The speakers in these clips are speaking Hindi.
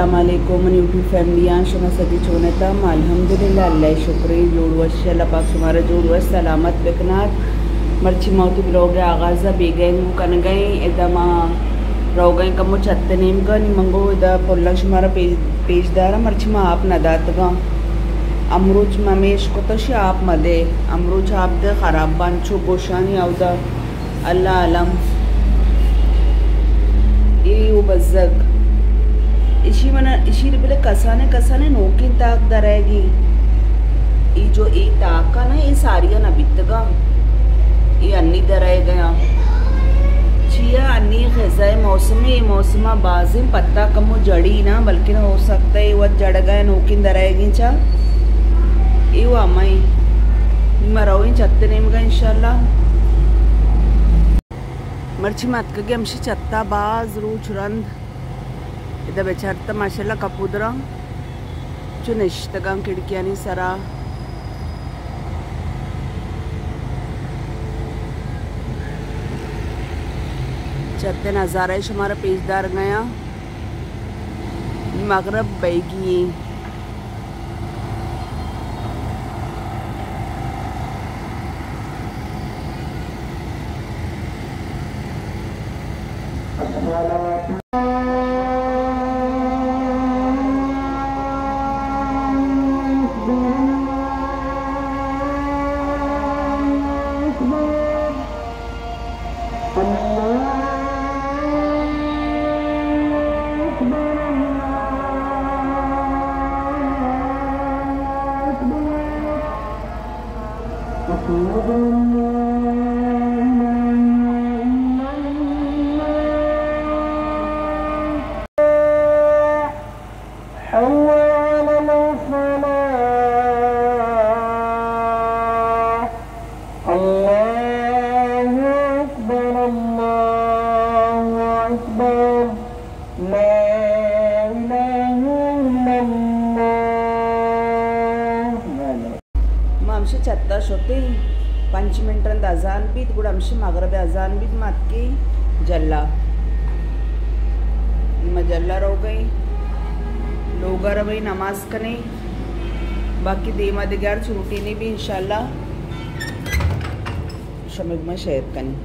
अस्सलामुअलैकुम यूट्यूब फैमिलियाँ शुमा सदी चोनतम अल्हम्दुलिल्लाह अल्लाह शुक्र जोड़ वश अल्लाह पाक शुमारा जोड़ वश सलामत बेकनार मर्ची मौती ब्लोग आगाज़ा बेगें कन गए इदमा रो गए कमो चत्ते नेम का निमंगो इदा पुल्ला शुमारा पेजदारा मर्ची मा आप नदातगा अमरूच ममेश को तो आप मदे अमरूच आप दे खराब बांचो गोशानी आवदा अल्लाह अलम ये बज़क इशी मना इशी रिबले कसाने नोकिन ताक दरेगी ये जो ये ताका ना ये सारिया ना बितगा ये अन्नी दराए गया चिया अन्नी ख़ज़ाए मौसमा बाजिम पत्ता कमो जड़ी ना बल्कि ना हो सकता है वह जड़ गए नोकिन दराएगी चा ये वो अम्माई मराओ चत्ते नेम का इंशाल्लाह मर्ची मत के हमशी चत्ता बाज रूच रंद इदा बेचारता माशाल्लाह कपूदरा जो निश्तगा खिड़कियानी सरा चत्ते नज़ारा शुमारा पेजदार गया मगरब बैगी चत्ता शोते 5 मिनट अजान बीत गुड़ अंशी मगरब अजान बीत मत की जल्ला मजल्ला रो गई लोग रही नमाज कने बाकी देमा दिगार छूटी नहीं भी इंशाल्लाह शमिक में शेयर कने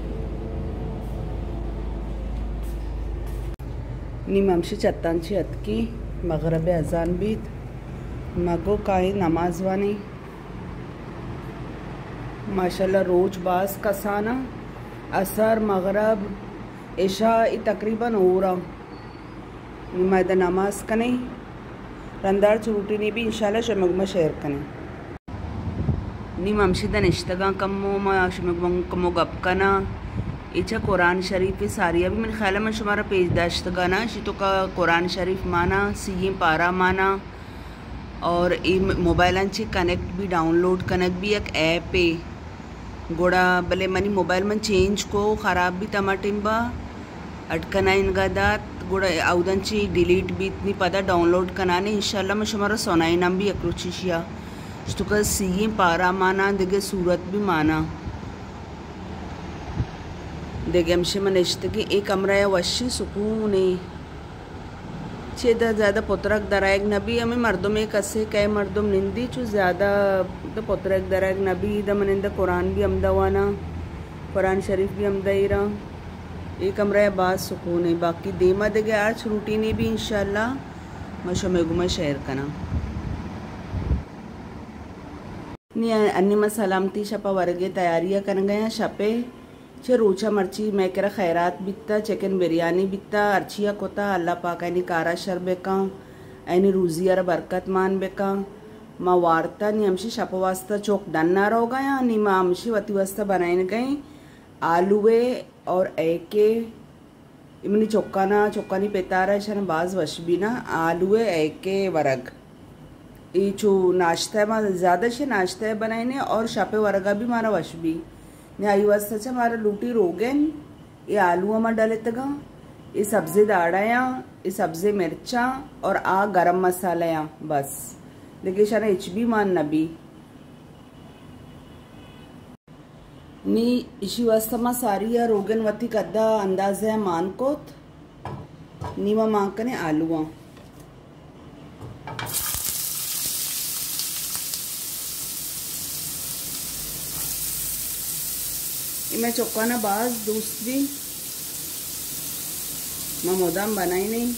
नीम अंशी चत्तांची अतकी मगरब अजान बीत मगो काई नमाज वानी माशाल्लाह रोज बास कसाना असर मगरब इशा तकरीबन हो रहा मैदा नमाज कने रंदार चूटी ने भी इंशाल्लाह शमग में शेयर कने नी ममशिदा निश्तगा कमो मा शमग कमो गप कना इच्छा कुरान शरीफ सारिया भी मेरे ख्याल में शुमारा पेज दाश्तगा ना शितो का कुरान शरीफ माना सी पारा माना और मोबाइल कनेक्ट भी डाउनलोड कनेक्ट भी एक ऐप है गोड़ा भले मनी मोबाइल में चेंज को ख़राब भी टमाटिंबा अटकना इनका दात गोड़ा अवदंची डिलीट भी इतनी पता डाउनलोड कराने इंशाल्लाह में शुमारा सोनाई नाम भी अक्रोचिशिया तो का सी पारा माना देखे सूरत भी माना देखे हमसे मन इश्त की एक कमरा या वशी सुकून है छेदा ज़्यादा पुत्रक दरायग नबी हमें मर्दों में कसे कई मर्दों निंदी चु ज़्यादा तो पुत्रक दरायग नबी द मनिंदा कुरान भी अमदवाना कुरान शरीफ भी अमदाईरा एक कमरा या बात सुकून है बाकी देमा देगे आज रूटीन भी इंशाल्लाह मशो में गुमा शेयर करना अन्य में सलामती शपा वर्गे तैयारियाँ कर गया शपे छे रोचा मर्ची मैं करा खैरात बित्ता चिकन बिरयानी बित्ता अर्चिया कोता अल्लाह पाक ऐनी कारा शर बेका ऐनी रूजियार बरकत मान बेका माँ वार्ता नी हमशी शप वास्ता चौक डन्ना रो गया नी माँ हमशी वती वास्ता बनाए गई आलूए और एके इमनी चौकानी पेतारा छन बाज वशबीना आलूए एके वरग ये चो नाश्ता माँ ज़्यादा से नाश्ता बनाए और शपे वरगा भी मारा वशबी आई वास्ता हमारा लूटी रोगन ये आलू में डाले तगा ये सब्जी दाड़ाया ये सब्जी मिर्चा और आ गरम मसाला बस देखिए शाना एचबी मान नबी नी इशी वास्तमा सारी या रोगन वती कद्दा अंदाज़ है मान कोत नीमा मांकने आलूआ मैं चौकाना बाज दोस्त भी मैं मोदाम बनाई नहीं।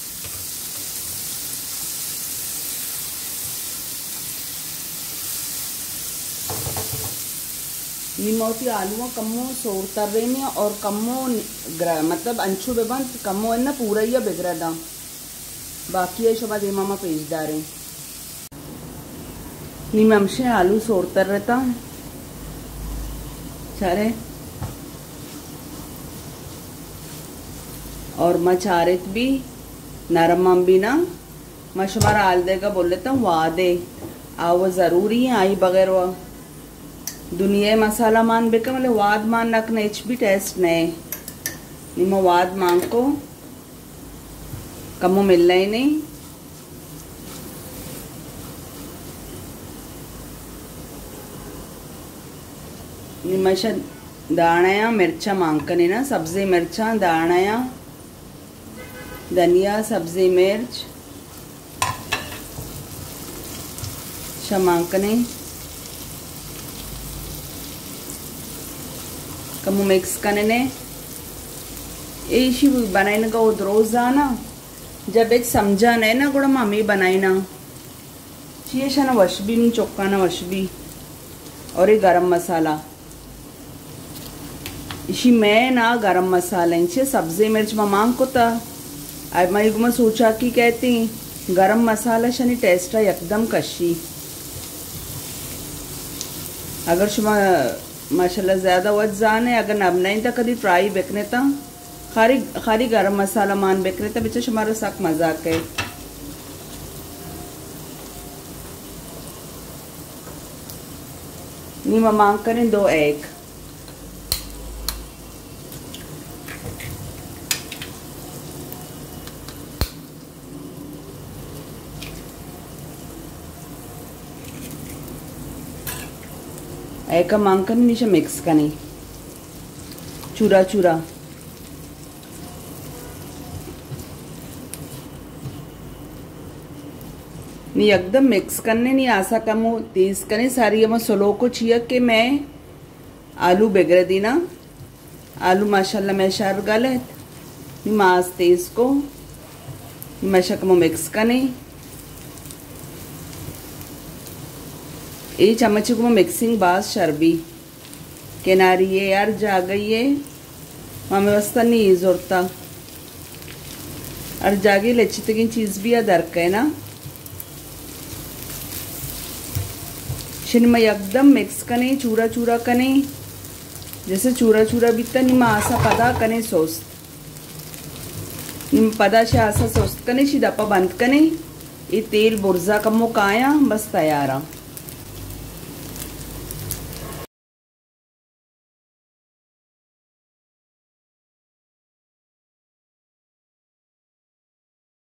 निमोती आलू कम्मो सोर तर्रेने और कम्मो मतलब अंशु बेबंत कम्मो है ना पूरा ही बिगड़ा दा बाकी है शोभा दे मामा पेज दारे निम अंशे आलू सोर तर रहता चारे और मचारित भी नरम भी ना मशमारा आल देगा बोल लेता हूँ वादे आ वो ज़रूरी है आई बगैर वो दुनिया मसाला मान बेका मतलब वाद मान नक नेच भी टेस्ट नए निम वाद मांग को कमो मिलना ही नहीं निमश दाणया मिर्चा मांगकने ना सब्जी मिर्चा दाणया धनिया सब्जी मिर्च मांगकने कमु मिक्स करने ने ऐसी बनाई ना को रोज ना जब एक समझा नहीं ना गुड़ा मम्मी बनाई ना चाहिए शना वशबी नहीं चौका ना वशबी और ये गरम मसाला इसी मैं ना गरम मसाला इनसे सब्जी मिर्च में मांग को था अब मैं युग में सोचा कि कहती गरम मसाला शनि टेस्ट है एकदम कशी अगर शुमा माशाल्लाह ज़्यादा वज जान है अगर अब नहीं था कभी ट्राई बेकने था खारी खारी गरम मसाला मान बेकने था बेचा हमारा सक मजाक है नी मांग करें 2 एग एग मांग कर नीचे मिक्स करनी चूरा चूरा नी एकदम मिक्स करने नहीं आसा कम तेज करने सारी हम सोलो को छिया के मैं आलू बिगड़ दी ना आलू माशाल्लाह मैं शर गलत नी मास तेज को मैं शक्म मिक्स करने ये चम्मच को मिक्सिंग बास शरबी किनारी ये यार जा गई है मामे वस्ता नहीं जोरता और जागे लच्छी तक चीज़ भी अदर है ना शिनमा एकदम मिक्स कने चूरा चूरा कने जैसे चूरा चूरा बीता निमा आसा पदा कने सोस्त निम पदा से आसा सोस्त कने शी दपा बंद कने ये तेल बुर्जा कमो काया बस तैयार।